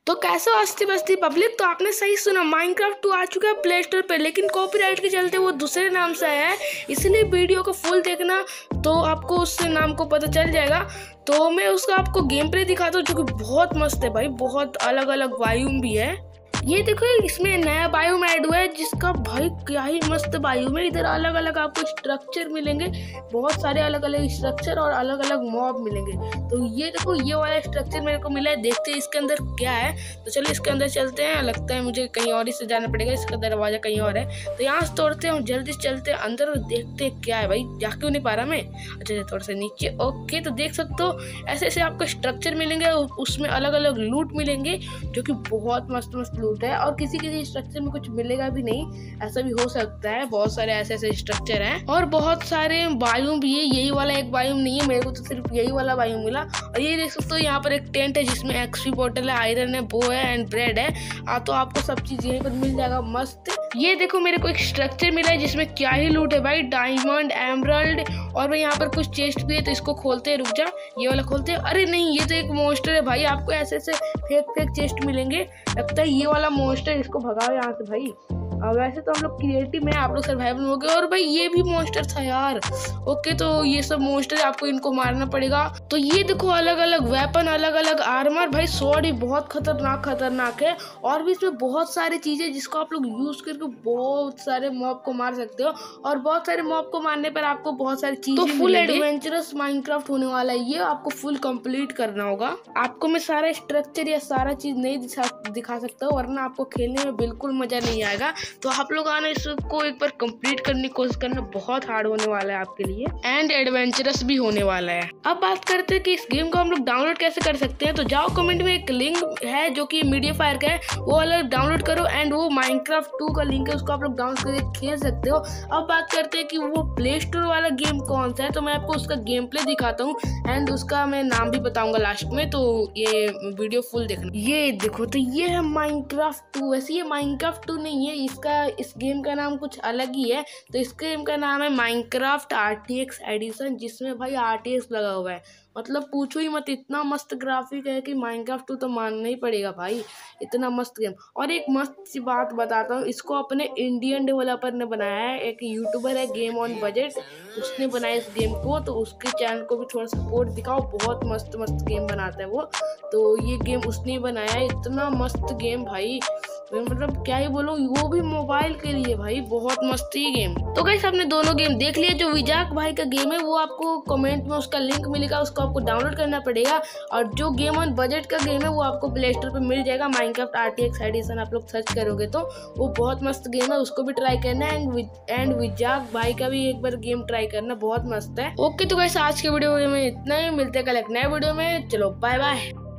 तो कैसे हो हस्ती बस्ती पब्लिक। तो आपने सही सुना, माइनक्राफ्ट 2 आ चुका है प्ले स्टोर पे, लेकिन कॉपीराइट के चलते वो दूसरे नाम से आया है, इसलिए वीडियो को फुल देखना तो आपको उससे नाम को पता चल जाएगा। तो मैं उसका आपको गेम प्ले दिखाता हूँ जो कि बहुत मस्त है भाई, बहुत अलग अलग बायोम भी है। ये देखो इसमें नया बायोम ऐड हुआ है जिसका भाई क्या ही मस्त बायोम है। इधर अलग अलग आपको स्ट्रक्चर मिलेंगे, बहुत सारे अलग अलग स्ट्रक्चर और अलग अलग मॉब मिलेंगे। तो ये देखो ये वाला स्ट्रक्चर मेरे को मिला है, देखते हैं इसके अंदर क्या है। तो चलो इसके अंदर चलते हैं, लगता है मुझे कहीं और ही से जाना पड़ेगा, इसका दरवाजा कहीं और है। तो यहाँ से तोड़ते हैं, जल्दी से चलते हैं अंदर और देखते हैं क्या है भाई। जा क्यों नहीं पा रहा मैं, अच्छा थोड़ा सा नीचे। ओके तो देख सकते हो ऐसे ऐसे आपको स्ट्रक्चर मिलेंगे, उसमें अलग अलग लूट मिलेंगे जो कि बहुत मस्त मस्त लूट है। और किसी किसी स्ट्रक्चर में कुछ मिलेगा भी नहीं, ऐसा भी हो सकता है। बहुत सारे ऐसे ऐसे स्ट्रक्चर हैं और बहुत सारे बायोम भी है, यही वाला एक बायोम नहीं है, मेरे को तो सिर्फ यही वाला बायोम मिला। और ये देख सकते हो यहाँ पर एक टेंट है जिसमें एक्सपी बोतल है, आयरन है, बो है एंड ब्रेड है। तो आपको सब चीज यहीं पर मिल जाएगा मस्त। ये देखो मेरे को एक स्ट्रक्चर मिला है जिसमें क्या ही लूट है भाई, डायमंड, एमराल्ड और भाई यहाँ पर कुछ चेस्ट भी है। तो इसको खोलते हैं, रुक जा, ये वाला खोलते हैं। अरे नहीं, ये तो एक मॉन्स्टर है भाई, आपको ऐसे ऐसे फेक फेक चेस्ट मिलेंगे। लगता है ये वाला मॉन्स्टर, इसको भगाओ यहाँ से भाई। वैसे तो हम लोग क्रिएटिव में, आप लोग सर्वाइवल में हो गए। और भाई ये भी मॉन्स्टर था यार। ओके तो ये सब मॉन्स्टर आपको इनको मारना पड़ेगा। तो ये देखो अलग अलग वेपन, अलग अलग आर्मर, भाई स्वॉर्ड ही बहुत खतरनाक है। और भी इसमें बहुत सारी चीजें जिसको आप लोग यूज करके बहुत सारे मॉब को मार सकते हो। और बहुत सारे मॉब को मारने पर आपको बहुत सारी चीजें, तो फुल एडवेंचरस माइनक्राफ्ट होने वाला है ये, आपको फुल कंप्लीट करना होगा। आपको मैं सारा स्ट्रक्चर या सारा चीज नहीं दिखा सकता हूँ, वरना आपको खेलने में बिल्कुल मजा नहीं आएगा। तो आप लोग आना इसको एक बार कंप्लीट करने की कोशिश करना, बहुत हार्ड होने वाला है आपके लिए एंड एडवेंचरस भी होने वाला है। अब बात करते हैं कि इस गेम को हम लोग डाउनलोड कैसे कर सकते हैं। तो जाओ कमेंट में एक लिंक है जो कि मीडियाफायर का है, वो वाला डाउनलोड करो एंड वो माइनक्राफ्ट 2 का लिंक है, उसको आप लोग डाउनलोड करके खेल सकते हो। अब बात करते हैं कि वो प्ले स्टोर वाला गेम कौन सा है। तो मैं आपको उसका गेम प्ले दिखाता हूँ एंड उसका मैं नाम भी बताऊंगा लास्ट में, तो ये वीडियो फुल देखना। ये देखो तो ये है माइनक्राफ्ट 2। वैसे ये माइनक्राफ्ट 2 नहीं है, इस गेम का नाम कुछ अलग ही है। तो इस गेम का नाम है माइनक्राफ्ट RTX एडिशन, जिसमें भाई RTX लगा हुआ है। मतलब पूछो ही मत, इतना मस्त ग्राफिक है कि माइनक्राफ्ट 2 तो मानना ही पड़ेगा भाई, इतना मस्त गेम। और एक मस्त सी बात बताता हूँ, इसको अपने इंडियन डेवलपर ने बनाया है, एक यूट्यूबर है गेम ऑन बजट, उसने बनाया इस गेम को। तो उसके चैनल को भी थोड़ा सपोर्ट दिखाओ, बहुत मस्त मस्त गेम बनाता है वो। तो ये गेम उसने बनाया है, इतना मस्त गेम भाई, मतलब क्या ही बोलूं, वो भी मोबाइल के लिए भाई, बहुत मस्त ही गेम। तो गाइस आपने दोनों गेम देख लिया। जो विजाक भाई का गेम है वो आपको कमेंट में उसका लिंक मिलेगा, उसको आपको डाउनलोड करना पड़ेगा। और जो गेम ऑन बजट का गेम है वो आपको प्ले स्टोर पे मिल जाएगा, माइनक्राफ्ट RTX एडिशन आप लोग सर्च करोगे तो वो बहुत मस्त गेम है, उसको भी ट्राई करना है। एंड विजाक भाई का भी एक बार गेम ट्राई करना, बहुत मस्त है। ओके तो गाइस आज के वीडियो में इतना ही, मिलते हैं कल एक नए वीडियो में, चलो बाय बाय।